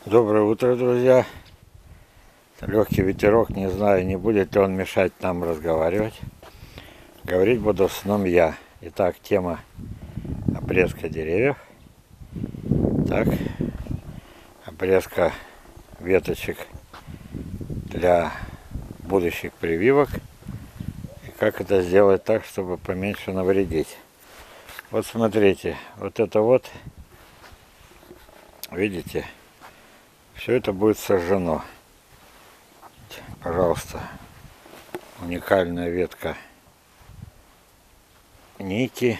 Доброе утро, друзья. Легкий ветерок, не знаю, не будет ли он мешать нам разговаривать. Говорить буду в основном я. Итак, тема обрезка деревьев. Так, обрезка веточек для будущих прививок. И как это сделать так, чтобы поменьше навредить. Вот смотрите, вот это вот, видите? Все это будет сожжено. Пожалуйста, уникальная ветка ники,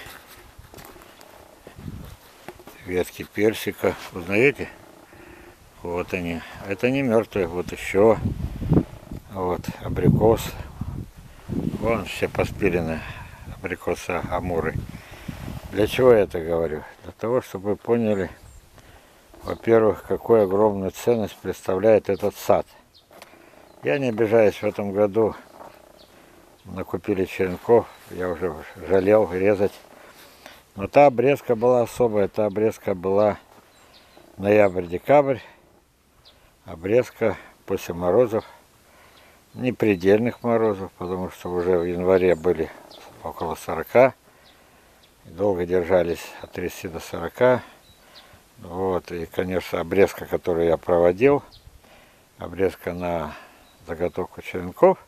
ветки персика. Узнаете? Вот они. Это не мертвые. Вот еще. Вот абрикос. Вон все поспилены абрикосы амуры. Для чего я это говорю? Для того, чтобы вы поняли, во-первых, какую огромную ценность представляет этот сад. Я не обижаюсь, в этом году накупили черенков, я уже жалел резать. Но та обрезка была особая, та обрезка была ноябрь-декабрь, обрезка после морозов, не предельных морозов, потому что уже в январе были около 40, долго держались от 30 до 40. Вот, и, конечно, обрезка, которую я проводил, обрезка на заготовку черенков,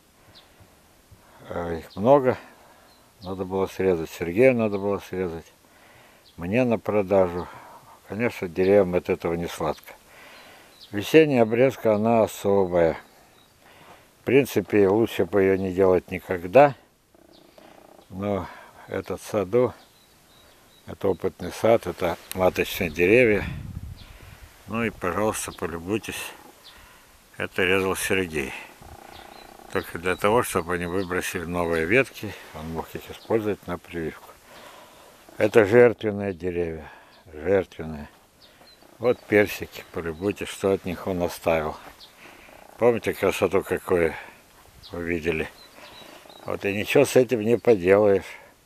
их много, надо было срезать, Сергею надо было срезать, мне на продажу. Конечно, деревьям от этого не сладко. Весенняя обрезка, она особая. В принципе, лучше бы ее не делать никогда, но этот саду, это опытный сад, это маточные деревья. Ну и, пожалуйста, полюбуйтесь. Это резал Сергей. Только для того, чтобы они выбросили новые ветки, он мог их использовать на прививку. Это жертвенные деревья. Жертвенные. Вот персики, полюбуйтесь, что от них он оставил. Помните красоту какую вы видели? Вот и ничего с этим не поделаешь.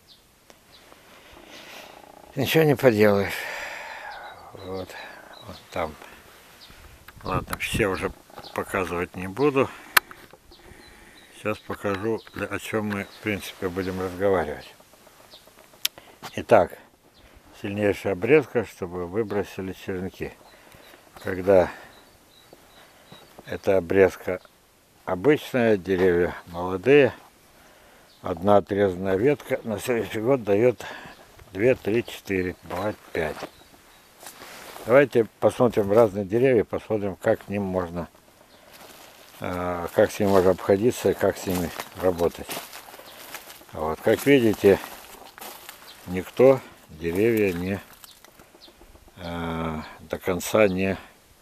Ничего не поделаешь. Вот там. Ладно, все уже показывать не буду. Сейчас покажу, о чем мы, в принципе, будем разговаривать. Итак, сильнейшая обрезка, чтобы выбросили черенки. Когда эта обрезка обычная, деревья молодые, одна отрезанная ветка на следующий год дает 2, 3, 4, бывает 5. Давайте посмотрим разные деревья, посмотрим, как с ним можно обходиться и как с ними работать. Вот, как видите, никто деревья не до конца не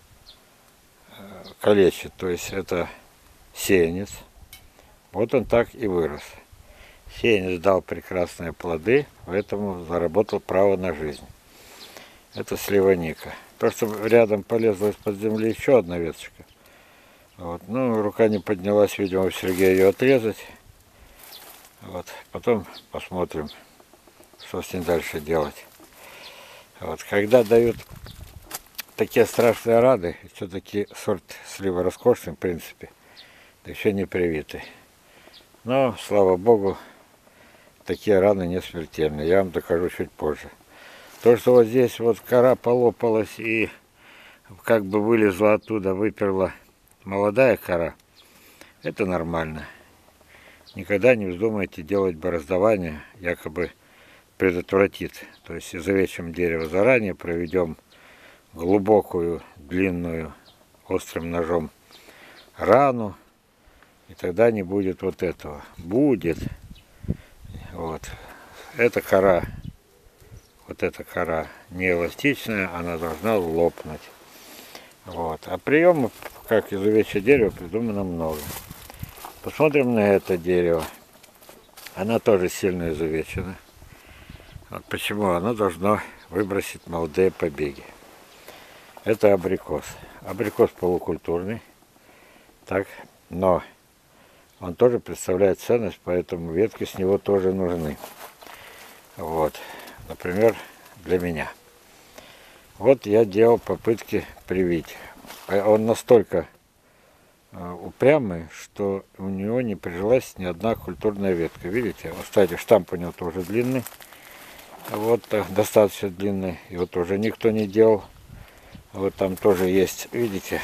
калечит. То есть это сеянец. Вот он так и вырос. Сеянец дал прекрасные плоды, поэтому заработал право на жизнь. Это сливаника. То, что рядом полезла из-под земли еще одна веточка. Вот. Ну, рука не поднялась, видимо, у Сергея ее отрезать. Вот. Потом посмотрим, что с ним дальше делать. Вот. Когда дают такие страшные раны, все-таки сорт слива роскошный, в принципе, да еще не привитый. Но, слава богу, такие раны не смертельные. Я вам докажу чуть позже. То, что вот здесь вот кора полопалась и как бы вылезла оттуда, выперла молодая кора, это нормально. Никогда не вздумайте делать бороздование, якобы предотвратит. То есть изувечим дерево заранее, проведем глубокую, длинную, острым ножом рану, и тогда не будет вот этого. Будет. Вот. Эта кора. Вот эта кора не эластичная, она должна лопнуть. Вот. А приемов, как изувечить дерево, придумано много. Посмотрим на это дерево. Она тоже сильно изувечена. Вот почему оно должно выбросить молодые побеги. Это абрикос. Абрикос полукультурный. Так, но он тоже представляет ценность, поэтому ветки с него тоже нужны. Вот. Например, для меня. Вот я делал попытки привить. он настолько упрямый, что у него не прижилась ни одна культурная ветка. Видите, вот, кстати, штамп у него тоже длинный. Вот достаточно длинный. И вот уже никто не делал. Вот там тоже есть, видите,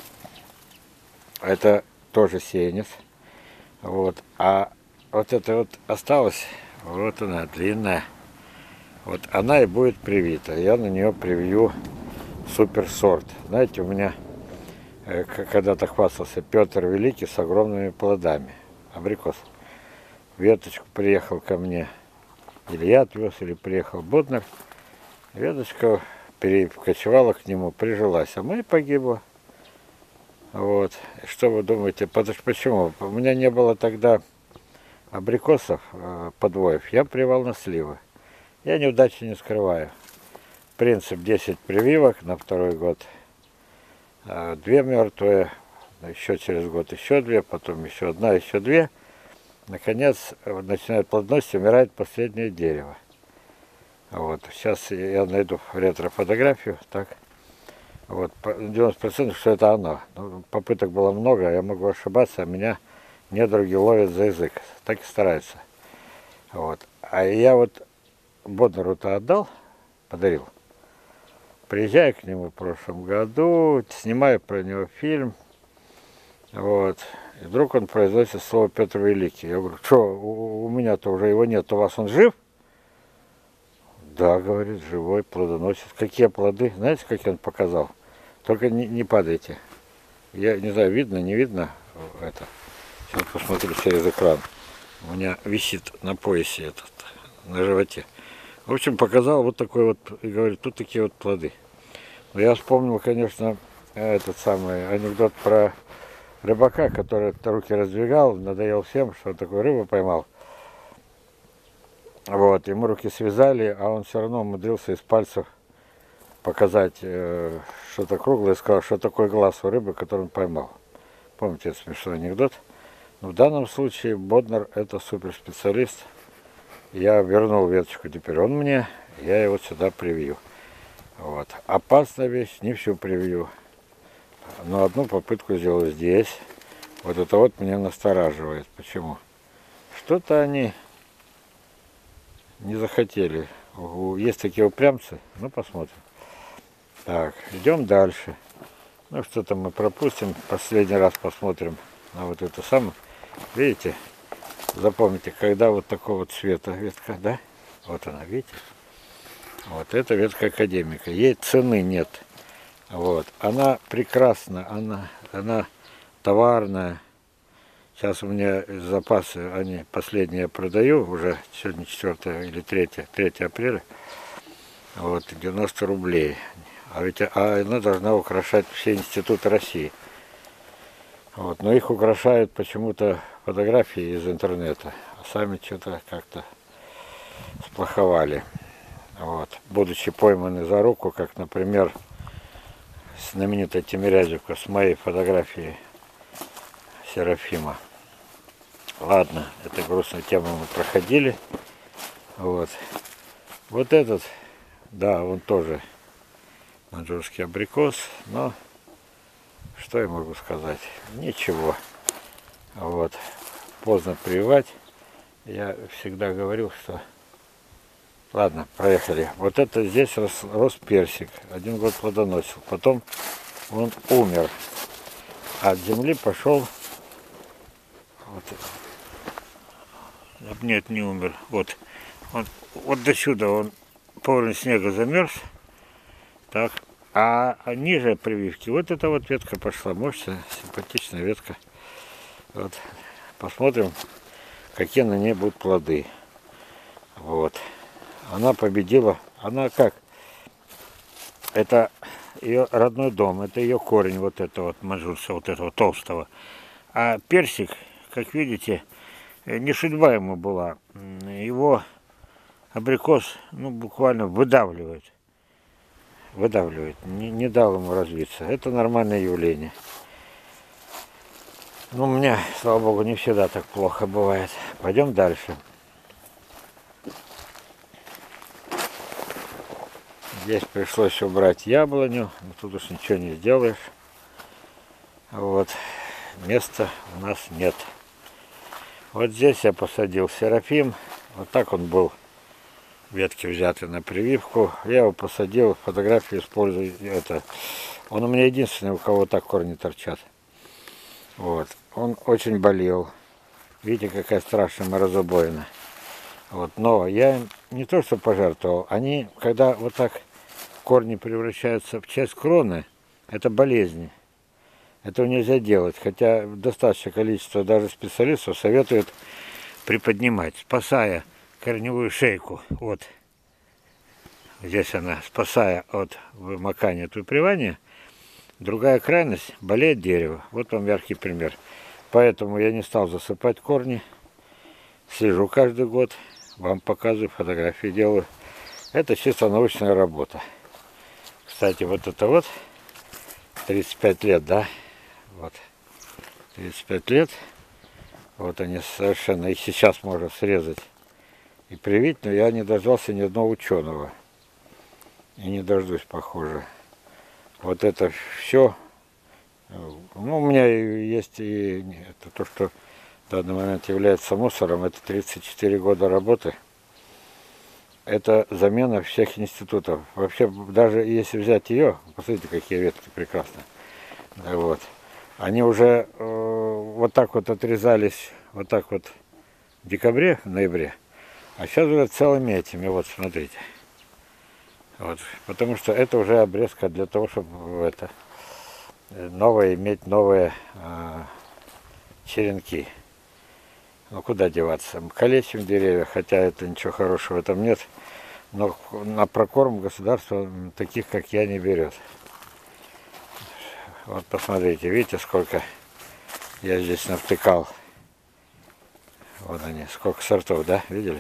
это тоже сеянец. Вот. А вот это вот осталось, вот она, длинная. Вот она и будет привита. Я на нее привью суперсорт. Знаете, у меня когда-то хвастался Петр Великий с огромными плодами. Абрикос. Веточку приехал ко мне. Или я отвез, или приехал Боднер. Веточка перекочевала к нему, прижилась, а моя погибла. Вот. Что вы думаете? Почему? У меня не было тогда абрикосов, подвоев. Я привал на сливы. Я неудачи не скрываю. Принцип 10 прививок на второй год. 2 мертвые. Еще через год еще 2, потом еще 1, еще 2. Наконец начинает плодоносить, умирает последнее дерево. Вот. Сейчас я найду ретро-фотографию. Так. Вот. 90% что это оно. Ну, попыток было много, я могу ошибаться, а меня недруги ловят за язык. Так и стараются. Вот. А я вот Боднеру-то отдал, подарил. Приезжаю к нему в прошлом году, снимаю про него фильм. Вот. И вдруг он произносит слово Петр Великий. Я говорю, что, у меня-то уже его нет, у вас он жив? Да, говорит, живой, плодоносит. Какие плоды? Знаете, какие он показал? Только не падайте. Я не знаю, видно, не видно это. Сейчас посмотрю через экран. У меня висит на поясе этот, на животе. В общем, показал вот такой вот, и говорит, тут такие вот плоды. Но я вспомнил, конечно, этот самый анекдот про рыбака, который руки раздвигал, надоел всем, что он такую рыбу поймал. Вот, ему руки связали, а он все равно умудрился из пальцев показать что-то круглое и сказал, что такое глаз у рыбы, которую он поймал. Помните этот смешной анекдот? Но в данном случае Боднер это суперспециалист. Я вернул веточку, теперь он мне, я его сюда привью. Вот. Опасная вещь, не всю привью. Но одну попытку сделал здесь. Вот это вот меня настораживает. Почему? Что-то они не захотели. Есть такие упрямцы. Ну, посмотрим. Так, идем дальше. Ну, что-то мы пропустим. Последний раз посмотрим на вот это самое. Видите? Запомните, когда вот такого вот цвета ветка, да? Вот она, видите? Вот это ветка академика. Ей цены нет. Вот. Она прекрасна, она товарная. Сейчас у меня запасы, они последние я продаю, уже сегодня 4 или 3 апреля. Вот, 90 рублей. А ведь она должна украшать все институты России. Вот, но их украшают почему-то фотографии из интернета. А сами что-то как-то сплоховали. Вот. Будучи пойманы за руку, как, например, знаменитая Тимирязевка с моей фотографией Серафима. Ладно, эту грустную тему мы проходили. Вот. Вот этот, да, он тоже маньчжурский абрикос, но что я могу сказать? Ничего. Вот. Поздно прививать. Я всегда говорил, что... Ладно, проехали. Вот это здесь рос персик. 1 год плодоносил. Потом он умер. А от земли пошел... Вот. Нет, не умер. Вот. Вот до сюда он по уровню снега замерз. Так. А ниже прививки вот эта вот ветка пошла. Мощная, симпатичная ветка. Вот. Посмотрим, какие на ней будут плоды. Вот. Она победила. Она как? Это ее родной дом. Это ее корень вот этого вот маньчжурца, вот этого толстого. А персик, как видите, не судьба ему была. Его абрикос, ну, буквально выдавливает. Выдавливает. Не дал ему развиться. Это нормальное явление. Ну, у меня, слава богу, не всегда так плохо бывает. Пойдем дальше. Здесь пришлось убрать яблоню. Но тут уж ничего не сделаешь. Вот, места у нас нет. Вот здесь я посадил серафим. Вот так он был. Ветки взяты на прививку. Я его посадил, фотографию использую. Это. Он у меня единственный, у кого так корни торчат. Вот. Он очень болел. Видите, какая страшная морозобоина. Вот. Но я не то что пожертвовал. Они, когда вот так корни превращаются в часть кроны, это болезни. Этого нельзя делать. Хотя достаточное количество даже специалистов советуют приподнимать, спасая корневую шейку. Вот. Здесь она, спасая от вымокания, от выпривания. Другая крайность – болеет дерево. Вот вам яркий пример. Поэтому я не стал засыпать корни. Слежу каждый год. Вам показываю, фотографии делаю. Это чисто научная работа. Кстати, вот это вот 35 лет, да? Вот. 35 лет. Вот они совершенно. Их сейчас можно срезать и привить, но я не дождался ни одного ученого. И не дождусь, похоже. Вот это все. Ну, у меня есть и это то, что в данный момент является мусором. Это 34 года работы. Это замена всех институтов. Вообще, даже если взять ее, посмотрите, какие ветки прекрасные. Да, вот. Они уже вот так вот отрезались, вот так вот в декабре, в ноябре. А сейчас уже целыми этими, вот смотрите. Вот, потому что это уже обрезка для того, чтобы это новое, иметь новые черенки. Ну куда деваться? Калечим деревья, хотя это ничего хорошего в этом нет. Но на прокорм государство таких, как я, не берет. Вот посмотрите, видите, сколько я здесь навтыкал. Вот они, сколько сортов, да, видели?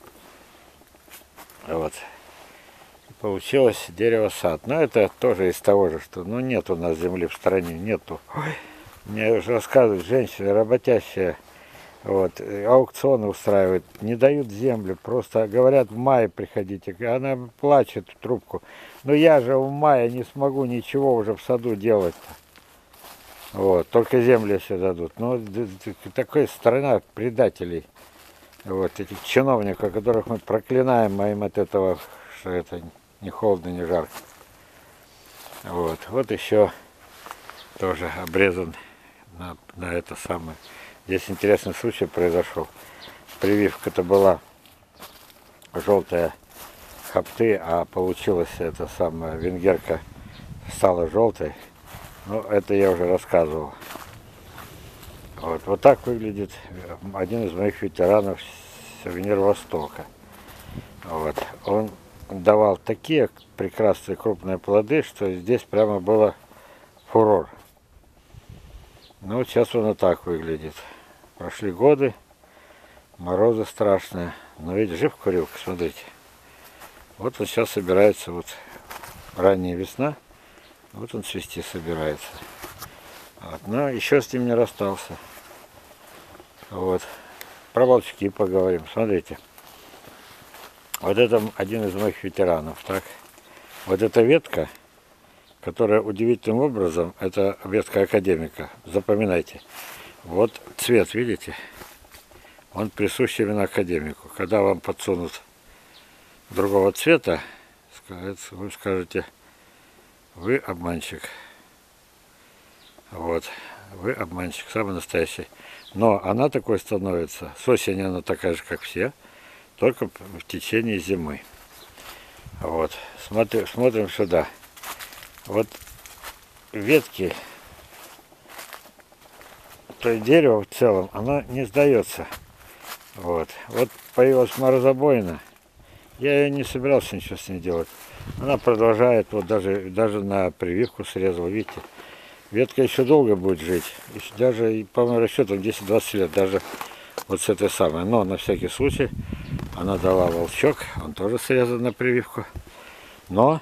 Вот. Получилось дерево-сад. Но это тоже из того же, что ну нет у нас земли в стране, нету. Ой, мне уже рассказывают женщины, работящие, вот, аукционы устраивают, не дают землю, просто говорят, в мае приходите. Она плачет в трубку. Но я же в мае не смогу ничего уже в саду делать-то. Вот, только землю все дадут. Ну, такая страна предателей. Вот, этих чиновников, которых мы проклинаем, а им от этого, что это не холодно, не жарко. Вот, вот еще тоже обрезан на это самое. Здесь интересный случай произошел. Прививка-то была желтая хопты, а получилась эта самая венгерка стала желтой. Ну, это я уже рассказывал. Вот, вот так выглядит один из моих ветеранов, сувенир Востока. Вот. Он давал такие прекрасные крупные плоды, что здесь прямо было фурор. Ну, вот сейчас он и так выглядит. Прошли годы, морозы страшные. Но ведь жив курилка, смотрите. Вот он сейчас собирается, вот ранняя весна, вот он цвести собирается. Вот. Но еще с ним не расстался. Вот. Про волчки поговорим. Смотрите. Вот это один из моих ветеранов. Так? Вот эта ветка, которая удивительным образом, это ветка академика. Запоминайте. Вот цвет, видите? Он присущ именно академику. Когда вам подсунут другого цвета, вы скажете, вы обманщик. Вот. Вы обманщик, самый настоящий. Но она такой становится. С осени она такая же, как все, только в течение зимы. Вот. Смотрим сюда. Вот ветки, то есть дерево в целом, оно не сдается. Вот. Вот появилась морозобоина. Я ее не собирался ничего с ней делать. Она продолжает, вот даже на прививку срезал, видите. Ветка еще долго будет жить. Даже, по моему расчетам, 10-20 лет. Даже вот с этой самой. Но на всякий случай она дала волчок. Он тоже срезан на прививку. Но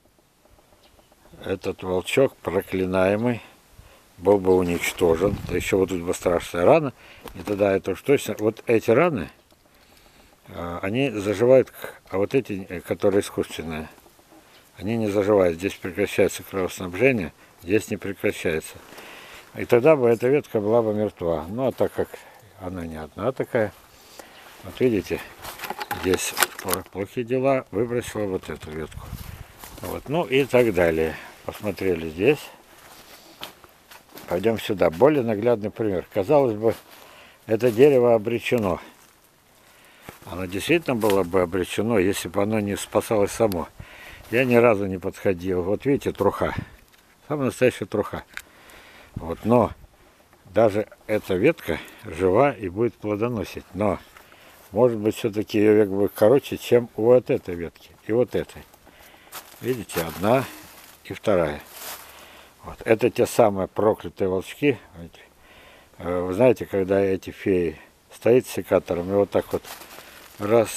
этот волчок проклинаемый был бы уничтожен. Да еще вот тут бы страшная рана. И тогда это уж точно. Вот эти раны, они заживают. А вот эти, которые искусственные, они не заживают. Здесь прекращается кровоснабжение. Здесь не прекращается. И тогда бы эта ветка была бы мертва. Ну, а так как она не одна такая, вот видите, здесь плохие дела, выбросила вот эту ветку. Вот, ну и так далее. Посмотрели здесь. Пойдем сюда. Более наглядный пример. Казалось бы, это дерево обречено. Оно действительно было бы обречено, если бы оно не спасалось само. Я ни разу не подходил. Вот видите, труха. Самая настоящая труха. Вот, но даже эта ветка жива и будет плодоносить. Но, может быть, все-таки ее век будет короче, чем у вот этой ветки и вот этой. Видите, одна и вторая. Вот. Это те самые проклятые волчки. Вы знаете, когда эти феи стоят с секатором и вот так вот раз.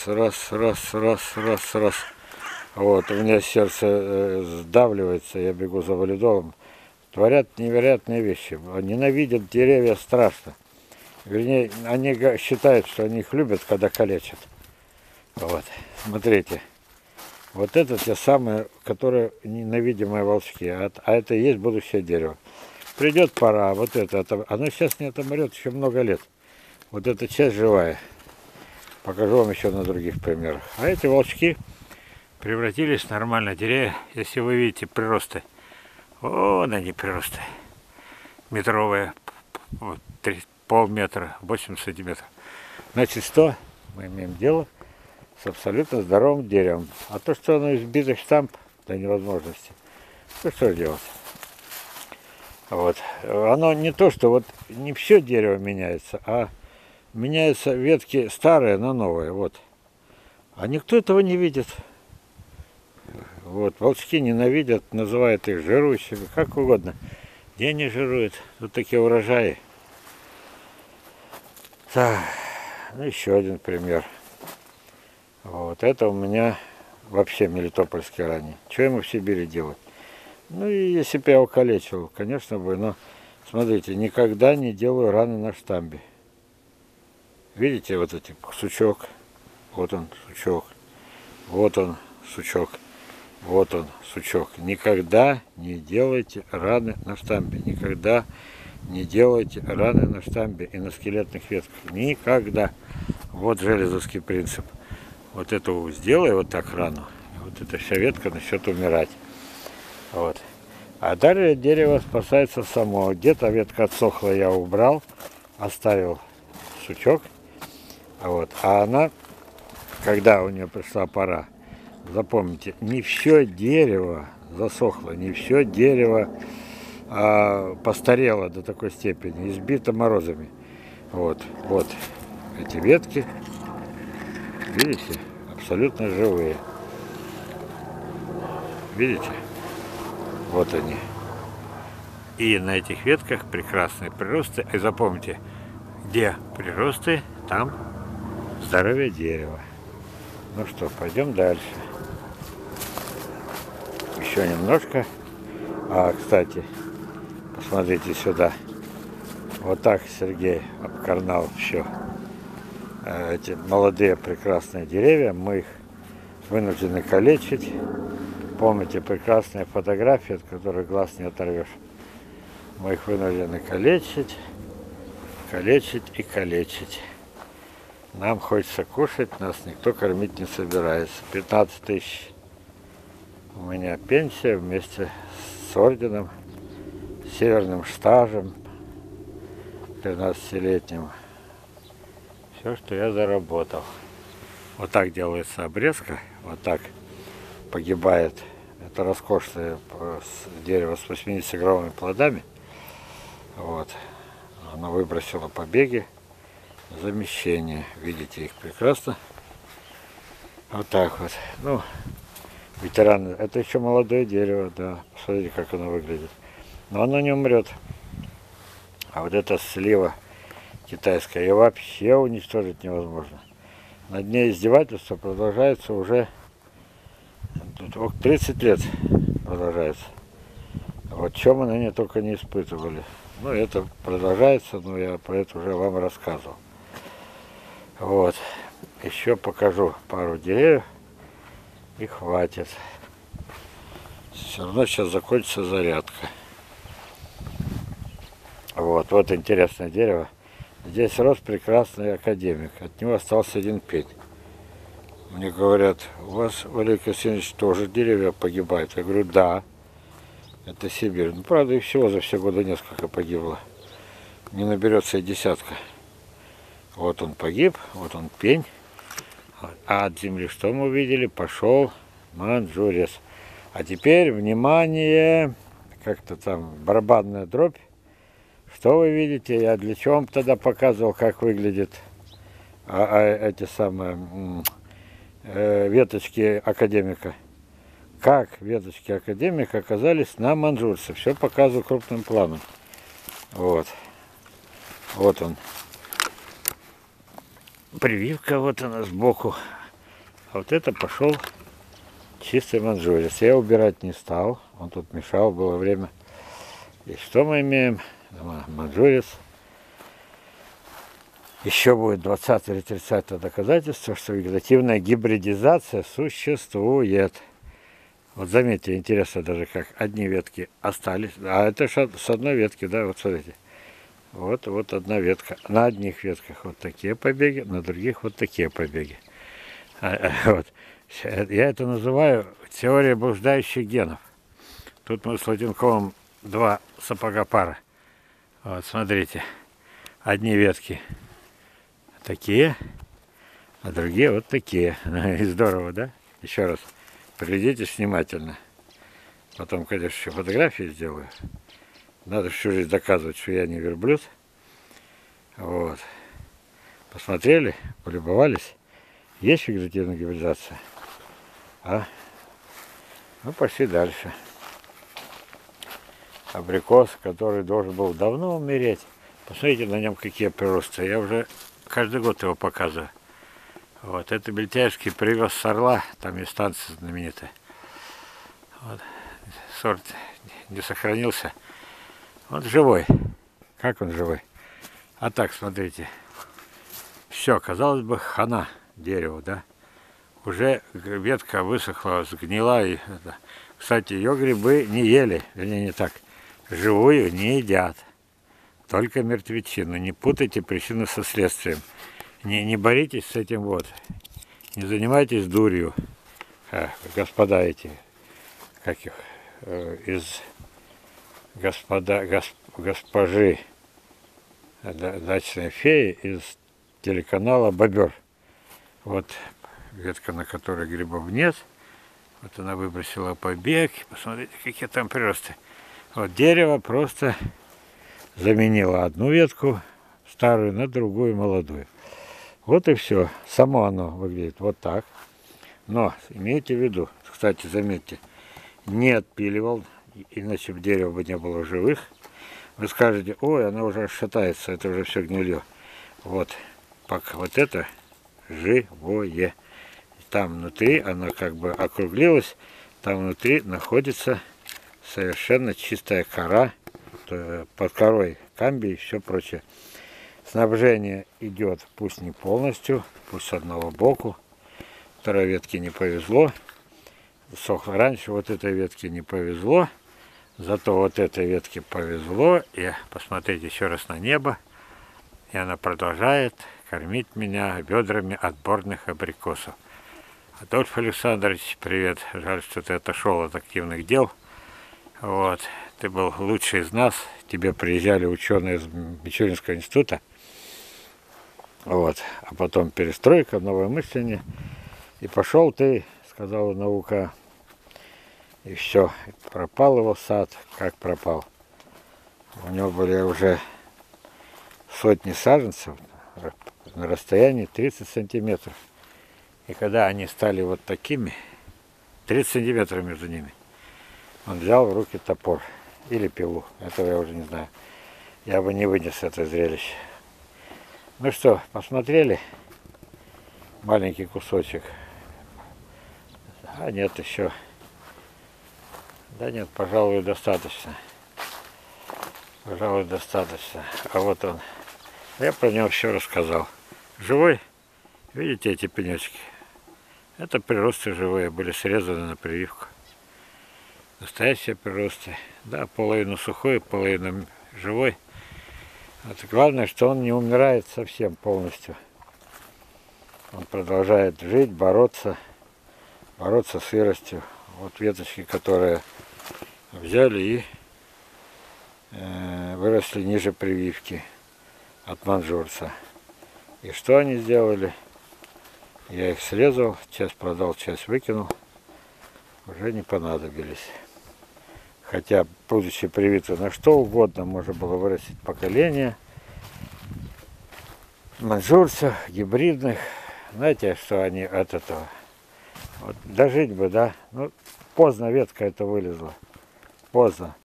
Вот, у меня сердце сдавливается, я бегу за валидолом. Творят невероятные вещи. Ненавидят деревья страшно. Вернее, они считают, что они их любят, когда калечат. Вот, смотрите. Вот это те самые, которые ненавидимые волчки. А это и есть будущее дерево. Придет пора, вот это. Оно сейчас не отомрет еще много лет. Вот эта часть живая. Покажу вам еще на других примерах. А эти волчки превратились в нормальные деревья. Если вы видите приросты. Вон они приросты. Метровые. Вот, полметра, 80 сантиметров. Значит, что? Мы имеем дело с абсолютно здоровым деревом. А то, что оно избитых штамп до невозможности, ну что делать? Вот. Оно не то, что вот не все дерево меняется, а меняются ветки старые на новые. Вот. А никто этого не видит. Вот. Волчки ненавидят, называют их жирующими, как угодно. Где они жируют? Тут такие урожаи. Так, ну еще один пример. Вот, это у меня вообще мелитопольский ранний. Что ему в Сибири делать? Ну, и если бы я его калечил, конечно бы, но, смотрите, никогда не делаю раны на штамбе. Видите, вот эти сучок, вот он, сучок, вот он, сучок, вот он, сучок. Никогда не делайте раны на штамбе, никогда не делайте раны на штамбе и на скелетных ветках. Никогда. Вот железовский принцип. Вот эту сделай вот так рану, вот эта вся ветка начнет умирать. Вот. А далее дерево спасается само. Где-то ветка отсохла, я убрал, оставил сучок. Вот. А она, когда у нее пришла пора, запомните, не все дерево засохло, не все дерево постарело до такой степени, избито морозами. Вот, вот эти ветки. Видите? Абсолютно живые. Видите? Вот они. И на этих ветках прекрасные приросты. И запомните, где приросты, там здоровье дерева. Ну что, пойдем дальше. Еще немножко. Кстати, посмотрите сюда. Вот так Сергей обкорнал еще эти молодые прекрасные деревья. Мы их вынуждены калечить. Помните прекрасные фотографии, от которых глаз не оторвешь. Мы их вынуждены калечить, калечить и калечить. Нам хочется кушать, нас никто кормить не собирается. 15 тысяч у меня пенсия вместе с орденом, северным стажем 13-летним. Все, что я заработал. Вот так делается обрезка, вот так погибает. Это роскошное дерево с 80-граммовыми плодами. Вот. Оно выбросило побеги, замещение. Видите их прекрасно. Вот так вот. Ну, ветераны. Это еще молодое дерево, да. Посмотрите, как оно выглядит. Но оно не умрет. А вот эта слива китайская, ее вообще уничтожить невозможно. На дне издевательства продолжается уже 30 лет продолжается. Вот чем мы на ней только не испытывали. Ну, это продолжается, но я про это уже вам рассказывал. Вот. Еще покажу пару деревьев. И хватит. Все равно сейчас закончится зарядка. Вот интересное дерево. Здесь рос прекрасный академик. От него остался один пень. Мне говорят, у вас, Валерий Константинович, тоже деревья погибают? Я говорю, да. Это Сибирь. Ну, правда, и всего за все годы несколько погибло. Не наберется и десятка. Вот он погиб, вот он пень. А от земли что мы увидели? Пошел манжурец. А теперь, внимание, как-то там барабанная дробь. Что вы видите? Я для чего вам тогда показывал, как выглядит эти самые веточки академика. Как веточки академика оказались на манжурце. Все показываю крупным планом. Вот. Вот он. Прививка вот она сбоку. А вот это пошел чистый манжурец. Я убирать не стал. Он тут мешал, было время. И что мы имеем? Манжурец. Еще будет 20 или 30 доказательство, что вегетативная гибридизация существует. Вот заметьте, интересно даже, как одни ветки остались. А это с одной ветки, да, вот смотрите. Вот одна ветка. На одних ветках вот такие побеги, на других вот такие побеги. Вот. Я это называю теория блуждающих генов. Тут мы с Латинковым два сапога пара. Вот, смотрите. Одни ветки такие, а другие вот такие. Здорово, да? Еще раз. Приглядитесь внимательно. Потом, конечно, еще фотографии сделаю. Надо всю жизнь доказывать, что я не верблюд. Вот. Посмотрели, полюбовались. Есть вегетативная гибридизация? Ну, пошли дальше. Абрикос, который должен был давно умереть. Посмотрите на нем, какие приросты. Я уже каждый год его показываю. Вот. Это Бельтяевский привез с Орла. Там есть станция знаменитая. Вот. Сорт не сохранился. Он живой. Как он живой? А так, смотрите. Все, казалось бы, хана дереву, да? Уже ветка высохла, сгнила. И, кстати, ее грибы не ели. Вернее, не так. Живую не едят. Только мертвечину. Не путайте причину со следствием. Не боритесь с этим вот. Не занимайтесь дурью. Господа эти, как их, из госпожи дачной феи из телеканала «Бобер». Вот ветка, на которой грибов нет. Вот она выбросила побег. Посмотрите, какие там приросты. Вот дерево просто заменило одну ветку старую на другую молодую. Вот и все. Само оно выглядит вот так. Но имейте в виду, кстати, заметьте, не отпиливал, иначе бы дерево бы не было живых. Вы скажете, ой, оно уже шатается, это уже все гнилье. Вот, вот это живое. Там внутри оно как бы округлилось, там внутри находится совершенно чистая кора, под корой камбий и все прочее. Снабжение идет, пусть не полностью, пусть с одного боку. Второй ветке не повезло. Сохло раньше, вот этой ветке не повезло. Зато вот этой ветке повезло. И посмотрите еще раз на небо. И она продолжает кормить меня бедрами отборных абрикосов. Адольф Александрович, привет. Жаль, что ты отошел от активных дел. Вот. Ты был лучший из нас. Тебе приезжали ученые из Мичуринского института. Вот. А потом перестройка, новое мышление. И пошел ты, сказала наука. И все. Пропал его сад. Как пропал? У него были уже сотни саженцев на расстоянии 30 сантиметров. И когда они стали вот такими, 30 сантиметров между ними, он взял в руки топор или пилу. Этого я уже не знаю. Я бы не вынес это зрелище. Ну что, посмотрели? Маленький кусочек. А нет, еще. Да нет, пожалуй, достаточно. Пожалуй, достаточно. А вот он. Я про него все рассказал. Живой. Видите эти пенечки? Это приросты живые, были срезаны на прививку. Настоящие приросты. Да, половину сухой, половину живой. Вот главное, что он не умирает совсем полностью. Он продолжает жить, бороться с сыростью. Вот веточки, которые взяли и выросли ниже прививки от манжурца. И что они сделали? Я их срезал, часть продал, часть выкинул. Уже не понадобились. Хотя, будучи привиты на что угодно, можно было вырастить поколение манжурцев, гибридных. Знаете, что они от этого? Вот, дожить бы, да? Ну, поздно ветка это вылезла. Поздно.